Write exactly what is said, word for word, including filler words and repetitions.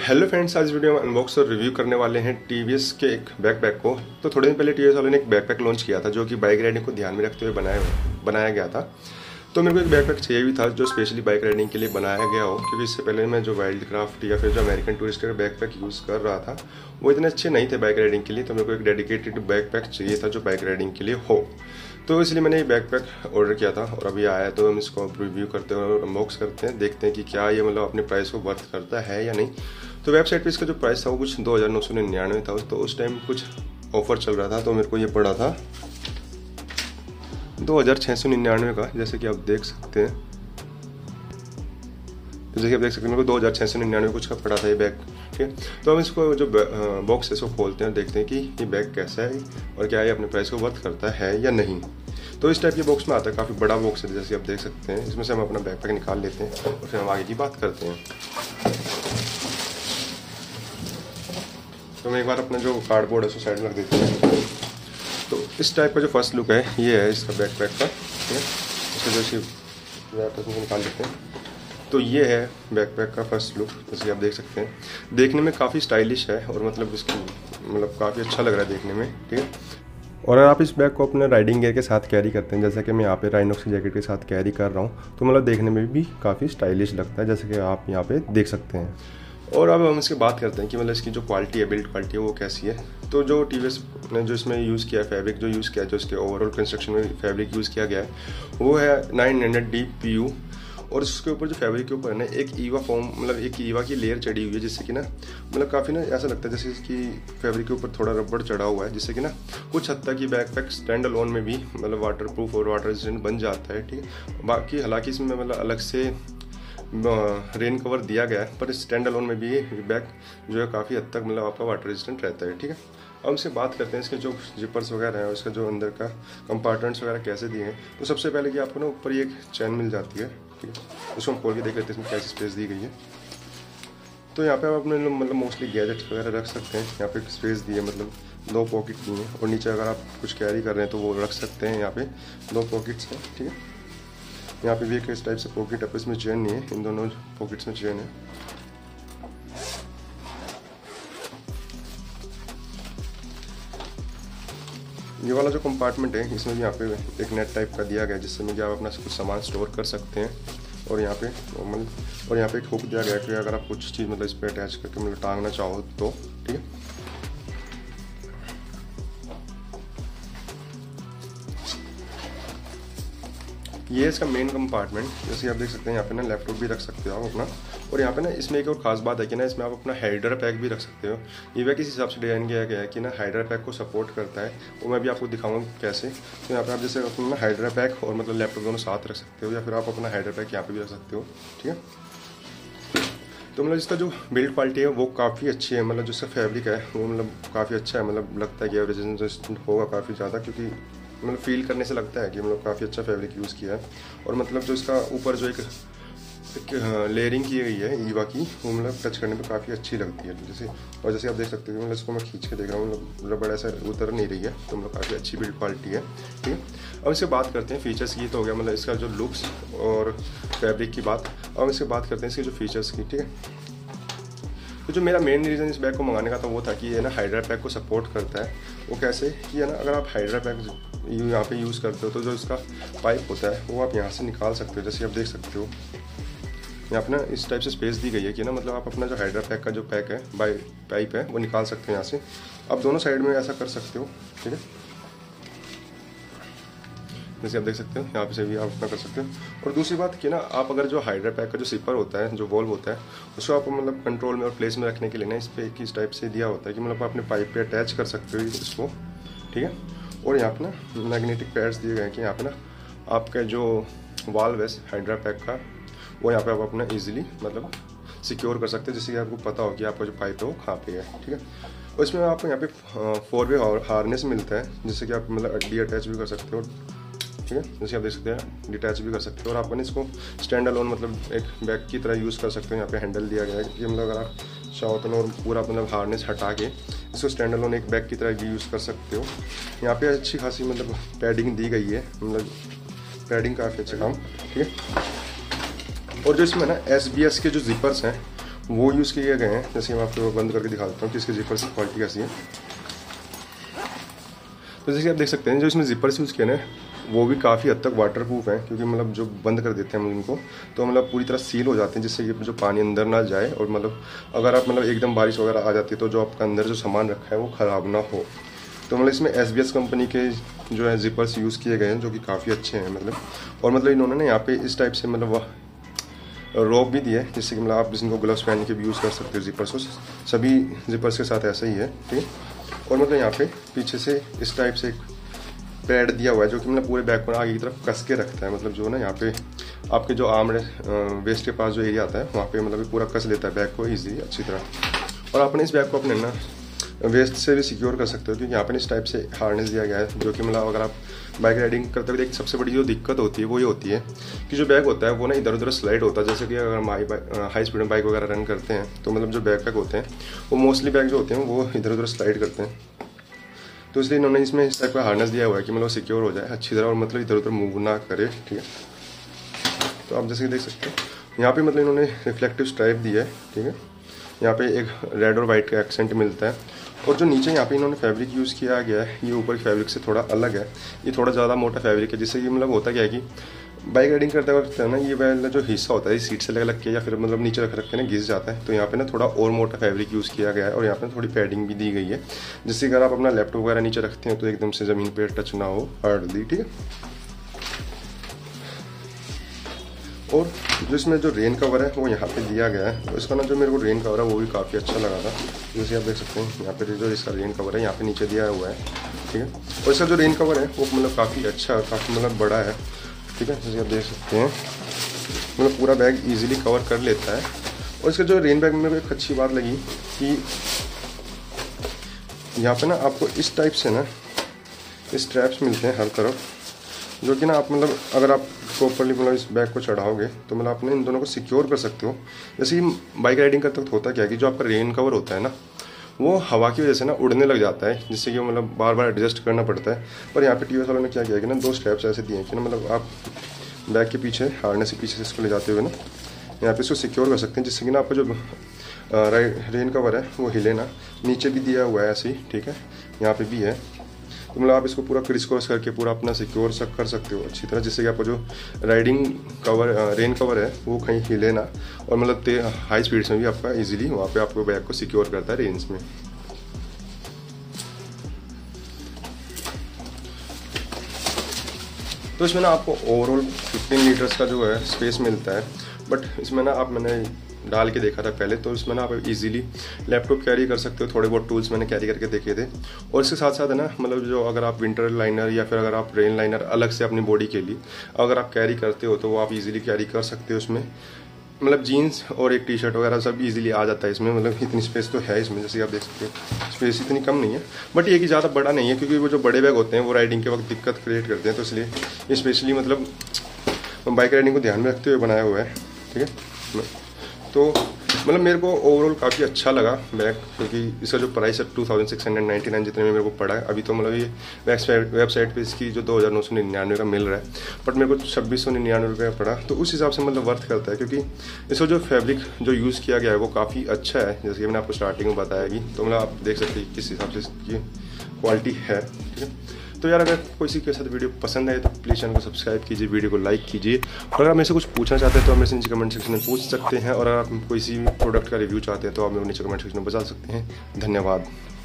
Hello friends, आज video में unbox और रिव्यू करने वाले हैं टीवीएस के एक बैकपैक को। तो थोड़े दिन पहले टीवीएस वालों ने एक बैकपैक लॉन्च किया था जो कि बाइक राइडिंग को ध्यान में रखते हुए बनाया बनाया गया था। तो मेरे को एक बैकपैक चाहिए भी था जो स्पेशली बाइक राइडिंग के लिए बनाया गया हो, क्योंकि इससे पहले मैं जो वाइल्ड क्राफ्ट या फिर जो अमेरिकन टूरिस्टर बैकपैक यूज़ कर रहा था वो इतने अच्छे नहीं थे बाइक राइडिंग के लिए। तो मेरे को एक डेडिकेटेड बैकपैक चाहिए था जो बाइक राइडिंग के लिए हो, तो इसलिए मैंने ये बैकपैक ऑर्डर किया था और अभी आया है। तो हम इसको रिव्यू करते हैं और अनबॉक्स करते हैं, देखते हैं कि क्या ये मतलब अपने प्राइस को वर्थ करता है या नहीं। तो वेबसाइट पे इसका जो प्राइस था वो कुछ दो हज़ार नौ सौ निन्यानवे था, तो उस टाइम कुछ ऑफर चल रहा था तो मेरे को ये पड़ा था दो हज़ार छः सौ निन्यानवे का, जैसे कि आप देख सकते हैं। जैसे कि आप देख सकते हैं मेरे को दो हज़ार छः सौ निन्यानवे कुछ का पड़ा था ये बैग। ठीक है, तो हम इसको जो बॉक्स है इसको खोलते हैं और देखते हैं कि ये बैग कैसा है और क्या ये अपने प्राइस को वर्थ करता है या नहीं। तो इस टाइप के बॉक्स में आता है, काफ़ी बड़ा बॉक्स है जैसे आप देख सकते हैं। इसमें से हम अपना बैकपैक निकाल लेते हैं और फिर हम आगे की बात करते हैं। तो मैं एक बार अपना जो कार्डबोर्ड है उसको साइड में रख देते हैं। तो इस टाइप का जो फर्स्ट लुक है ये है इसका बैकपैक का। ठीक है, इसको जैसे इसमें निकाल लेते हैं। तो ये है बैकपैक का फर्स्ट लुक, जैसे आप देख सकते हैं। देखने में काफ़ी स्टाइलिश है और मतलब इसकी मतलब काफ़ी अच्छा लग रहा है देखने में। ठीक है, और अगर आप इस बैग को अपने राइडिंग गियर के साथ कैरी करते हैं, जैसा कि मैं यहाँ पे राइनॉक्स की जैकेट के साथ कैरी कर रहा हूँ, तो मतलब देखने में भी काफ़ी स्टाइलिश लगता है, जैसे कि आप यहाँ पे देख सकते हैं। और अब हम इसकी बात करते हैं कि मतलब इसकी जो क्वालिटी है, बिल्ड क्वालिटी है वो कैसी है। तो जो टीवीएस ने जो इसमें यूज़ किया है फैब्रिक जो यूज़ किया है, जो इसके ओवरऑल कंस्ट्रक्शन में फैब्रिक यूज़ किया गया है वो है nine hundred D P U. और उसके ऊपर जो फैब्रिक के ऊपर है ना एक ईवा फॉर्म मतलब एक ईवा की लेयर चढ़ी हुई है, जिससे कि ना मतलब काफ़ी ना ऐसा लगता है जैसे इसकी फैब्रिक के ऊपर थोड़ा रबड़ चढ़ा हुआ है, जिससे कि ना कुछ हद तक ये बैकपैक स्टैंड अलोन में भी मतलब वाटर प्रूफ और वाटर रेजिस्टेंट बन जाता है। ठीक है, बाकी हालांकि इसमें मतलब अलग से रेन कवर दिया गया है, पर स्टैंड अलोन में भी ये बैग जो है काफ़ी हद तक मतलब आपका वाटर रेजिस्टेंट रहता है। ठीक है, अब इससे बात करते हैं इसके जो जिपर्स वगैरह है और इसका जो अंदर का कंपार्टमेंट्स वगैरह कैसे दिए हैं। तो सबसे पहले कि आपको ना ऊपर ही एक चैन मिल जाती है। ठीक है, उसको हम खोल के देख लेते हैं इसमें कैसी स्पेस दी गई है। तो यहाँ पे आप अपने मतलब मोस्टली गैजेट्स वगैरह रख सकते हैं। यहाँ पे स्पेस दी है, मतलब दो पॉकेट दी हैं, और नीचे अगर आप कुछ कैरी कर रहे हैं तो वो रख सकते हैं। यहाँ पे दो पॉकेट्स हैं। ठीक है, यहाँ पे भी एक इस टाइप से पॉकेट है, इसमें चेन नहीं है, इन दोनों पॉकेट्स में चेन है। ये वाला जो कंपार्टमेंट है इसमें भी यहाँ पे एक नेट टाइप का दिया गया है, जिससे में आप अपना कुछ सामान स्टोर कर सकते हैं। और यहाँ पे नॉर्मल और यहाँ पे एक हुक दिया गया है कि अगर आप कुछ चीज़ मतलब इस पर अटैच करके मतलब टांगना चाहो तो। ठीक है, ये इसका मेन कंपार्टमेंट, जैसे आप देख सकते हैं। यहाँ पे ना लैपटॉप भी रख सकते हो आप अपना। और यहाँ पे ना इसमें एक और खास बात है कि ना इसमें आप अपना हाइड्रा पैक भी रख सकते हो। ये वह किस हिसाब से डिज़ाइन किया गया है कि ना हाइड्रा पैक को सपोर्ट करता है, वो मैं भी आपको दिखाऊंगा कैसे। तो यहाँ पे आप जैसे अपना हाइड्रा पैक और मतलब लैपटॉप दोनों साथ रख सकते हो, या फिर आप अपना हाइड्रा पैक यहाँ पे भी रख सकते हो। ठीक है, तो मतलब इसका जो बिल्ड क्वालिटी है वो काफ़ी अच्छी है, मतलब जो इसका फैब्रिक है वो मतलब काफ़ी अच्छा है। मतलब लगता है कि रेजिस्टेंट होगा काफ़ी ज़्यादा, क्योंकि मतलब फील करने से लगता है कि मतलब काफ़ी अच्छा फैब्रिक यूज़ किया है। और मतलब जो इसका ऊपर जो एक, एक लेयरिंग की गई है ईवा की, वो मतलब टच करने पे काफ़ी अच्छी लगती है। जैसे और जैसे आप देख सकते हो मतलब इसको मैं खींच के देख रहा हूँ, मतलब रबड़ ऐसा उतर नहीं रही है, तो मतलब काफ़ी अच्छी बिल्ड क्वालिटी है। ठीक है, अब इससे बात करते हैं फीचर्स की। तो हो गया मतलब इसका जो लुक्स और फैब्रिक की बात। अब इससे बात करते हैं इसके जो फीचर्स की। ठीक है, तो जो मेरा मेन रीज़न इस बैग को मंगाने का था वो था कि ये ना हाइड्रा पैक को सपोर्ट करता है। वो कैसे कि है ना, अगर आप हाइड्रा पैक यहाँ पे यूज़ करते हो तो जो इसका पाइप होता है वो आप यहाँ से निकाल सकते हो। जैसे आप देख सकते हो यहाँ पे ना इस टाइप से स्पेस दी गई है कि ना मतलब आप अपना जो हाइड्रा पैक का जो पैक है बाई पाइप है वो निकाल सकते हो यहाँ से। आप दोनों साइड में ऐसा कर सकते हो। ठीक है, जैसे आप देख सकते हो यहाँ पे से भी आप अपना कर सकते हो। और दूसरी बात कि ना आप अगर जो हाइड्रा पैक का जो सिपर होता है, जो वॉल्व होता है, उसको आप मतलब कंट्रोल में और प्लेस में रखने के लिए ना इस पे इस टाइप से दिया होता है कि मतलब आप अपने पाइप पे अटैच कर सकते हो इसको। ठीक है, और यहाँ पे ना मैग्नेटिक पैड्स दिए गए हैं कि यहाँ पे ना आपका जो वाल्व है हाइड्रा पैक का वो यहाँ पे आप अपना ईजिली मतलब सिक्योर कर सकते हैं, जिससे कि आपको पता हो कि आपका जो पाइप है वो कहाँ पे है। ठीक है, और इसमें आपको यहाँ पे फोर वे हार्नेस मिलता है, जिससे कि आप मतलब अड्डी अटैच भी कर सकते हो। ठीक है, जैसे आप देख सकते हैं डिटैच भी कर सकते हो। और आप इसको स्टैंड अलोन मतलब एक बैग की तरह यूज़ कर सकते हो। यहाँ पे हैंडल दिया गया है कि मतलब अगर आप चाहो तो और पूरा मतलब हार्नेस हटा के इसको स्टैंड अलोन एक बैग की तरह भी यूज़ कर सकते हो। यहाँ पे अच्छी खासी मतलब पैडिंग दी गई है, मतलब पैडिंग काफ़ी अच्छा काम। ठीक है, और जो इसमें ना एस बी एस के जो जिपर्स हैं वो यूज़ किए गए हैं। जैसे मैं आपको बंद करके दिखा देता हूँ कि इसके जिपर्स की क्वालिटी कैसी है। तो जैसे आप देख सकते हैं जो इसमें जिपर्स यूज़ किए ना वो भी काफ़ी हद तक वाटर प्रूफ है, क्योंकि मतलब जो बंद कर देते हैं हम इनको तो मतलब पूरी तरह सील हो जाते हैं, जिससे कि जो पानी अंदर ना जाए और मतलब अगर आप मतलब एकदम बारिश वगैरह आ जाती है तो जो आपका अंदर जो सामान रखा है वो ख़राब ना हो। तो मतलब इसमें एस बी एस कंपनी के जो है जिपर्स यूज़ किए गए हैं जो कि काफ़ी अच्छे हैं मतलब। और मतलब इन्होंने ना यहाँ पे इस टाइप से मतलब रोप भी दिया है, जिससे कि मतलब आप इनको ग्लव्स पहन के भी यूज़ कर सकते हो जिपर्स को। सभी जिपर्स के साथ ऐसा ही है, ठीक है। और मतलब यहाँ पे पीछे से इस टाइप से एक पैड दिया हुआ है जो कि मतलब पूरे बैग को आगे की तरफ कस के रखता है। मतलब जो ना यहाँ पे आपके जो आर्म वेस्ट के पास जो एरिया आता है वहाँ पे मतलब पूरा कस लेता है बैग को ईजिली अच्छी तरह। और आपने इस बैग को अपने ना वेस्ट से भी सिक्योर कर सकते हो, क्योंकि यहाँ पे इस टाइप से हार्नेस दिया गया है जो कि मतलब अगर आप बाइक राइडिंग करते हुए एक सबसे बड़ी जो दिक्कत होती है वो ये होती है कि जो बैग होता है वो ना इधर उधर स्लाइड होता है। जैसे कि अगर हम हाई हाई स्पीड में बाइक वगैरह रन करते हैं तो मतलब जो बैग पैक होते हैं वो मोस्टली बैग जो होते हैं वो इधर उधर स्लाइड करते हैं। तो इसलिए इन्होंने इसमें इस टाइप का हार्नेस दिया हुआ है कि मतलब सिक्योर हो जाए अच्छी तरह और मतलब इधर उधर मूव ना करे, ठीक है। तो आप जैसे कि देख सकते हैं यहाँ पे मतलब इन्होंने रिफ्लेक्टिव स्ट्राइप दिया है, ठीक है। यहाँ पे एक रेड और वाइट का एक्सेंट मिलता है। और जो नीचे यहाँ पे इन्होंने फैब्रिक यूज़ किया गया है ये ऊपर की फैब्रिक से थोड़ा अलग है, ये थोड़ा ज़्यादा मोटा फैब्रिक है, जिससे कि मतलब होता क्या है कि बाइक राइडिंग करते वक्त ना ये वाला जो हिस्सा होता है सीट से लग लग के या फिर मतलब नीचे रख रख के ना घिस जाता है। तो यहाँ पे ना थोड़ा और मोटा फैब्रिक यूज़ किया गया है और यहाँ पे थोड़ी पैडिंग भी दी गई है, जिससे अगर आप अपना लैपटॉप वगैरह नीचे रखते हैं तो एकदम से ज़मीन पे टच ना हो हार्डली, ठीक है। और जो इसमें जो रेन कवर है वो यहाँ पे दिया गया है। तो इसका ना जो मेरे को रेन कवर है वो भी काफ़ी अच्छा लगा था। जैसे आप देख सकते हैं यहाँ पे जो इसका रेन कवर है यहाँ पे नीचे दिया हुआ है, ठीक है। और इसका जो रेन कवर है वो मतलब काफ़ी अच्छा काफ़ी मतलब बड़ा है, ठीक है। जैसे आप देख सकते हैं मतलब पूरा बैग इजीली कवर कर लेता है। और इसका जो रेन बैग में एक अच्छी बात लगी कि यहाँ पे ना आपको इस टाइप से ना स्ट्रैप्स मिलते हैं हर तरफ, जो कि ना आप मतलब अगर आप प्रॉपरली मतलब इस बैग को चढ़ाओगे तो मतलब आपने इन दोनों को सिक्योर कर सकते हो। जैसे कि बाइक राइडिंग करते वक्त होता क्या है कि जो आपका रेन कवर होता है ना वो हवा की वजह से ना उड़ने लग जाता है, जिससे कि मतलब बार बार एडजस्ट करना पड़ता है। पर यहाँ पे टी वी एस वालों ने क्या किया कि ना दो स्ट्रैप्स ऐसे दिए हैं कि ना मतलब आप बैग के पीछे हार्नेस के पीछे से इसको ले जाते हुए ना यहाँ पे इसको सिक्योर कर सकते हैं, जिससे कि ना आपका जो रेन कवर है वो हिले ना। नीचे भी दिया हुआ है ऐसे ही, ठीक है, यहाँ पे भी है। तो मतलब आप इसको पूरा क्रिस क्रॉस करके पूरा अपना सिक्योर सब कर सकते हो अच्छी तरह, जिससे कि आपको जो राइडिंग कवर रेन कवर है वो कहीं हिले ना। और मतलब हाई स्पीड्स में भी आपका इजीली वहाँ पे आपको बैग को सिक्योर करता है रेंज में। तो इसमें ना आपको ओवरऑल फिफ्टीन लीटर्स का जो है स्पेस मिलता है। बट इसमें ना आप मैंने डाल के देखा था पहले, तो इसमें ना आप इजीली लैपटॉप कैरी कर सकते हो। थोड़े बहुत टूल्स मैंने कैरी करके देखे थे। और इसके साथ साथ है ना मतलब जो अगर आप विंटर लाइनर या फिर अगर आप रेन लाइनर अलग से अपनी बॉडी के लिए अगर आप कैरी करते हो तो वो आप इजीली कैरी कर सकते हो। उसमें मतलब जीन्स और एक टी शर्ट वगैरह सब इजीली आ जाता है इसमें। मतलब इतनी स्पेस तो है इसमें, जैसे आप देख सकते हो स्पेस इतनी कम नहीं है। बट ये कि ज़्यादा बड़ा नहीं है, क्योंकि वो जो बड़े बैग होते हैं वो राइडिंग के वक्त दिक्कत क्रिएट करते हैं। तो इसलिए ये स्पेशली मतलब बाइक राइडिंग को ध्यान में रखते हुए बनाया हुआ है, ठीक है। तो मतलब मेरे को ओवरऑल काफ़ी अच्छा लगा बैग, क्योंकि इसका जो प्राइस है two thousand six hundred ninety nine जितने में मेरे को पड़ा है अभी। तो मतलब ये वेबसाइट वेबसाइट पे इसकी जो दो हज़ार नौ सौ निन्यानवे का मिल रहा है, बट मेरे को छब्बीस सौ निन्यानवे रुपये पड़ा। तो उस हिसाब से मतलब वर्थ करता है, क्योंकि इसका जो फैब्रिक जो यूज़ किया गया है वो काफ़ी अच्छा है, जैसे कि मैंने आपको स्टार्टिंग में बताया कि। तो मतलब आप देख सकते हैं किस हिसाब से इसकी क्वालिटी है, ठीक है। तो यार अगर कोई के साथ वीडियो पसंद आए तो प्लीज़ चैनल को सब्सक्राइब कीजिए, वीडियो को लाइक कीजिए। और अगर आप मेरे से कुछ पूछना चाहते हैं तो आप मेरे से नीचे कमेंट सेक्शन में पूछ सकते हैं। और अगर आप कोई सी प्रोडक्ट का रिव्यू चाहते हैं तो आप मेरे नीचे कमेंट सेक्शन में बता सकते हैं। धन्यवाद।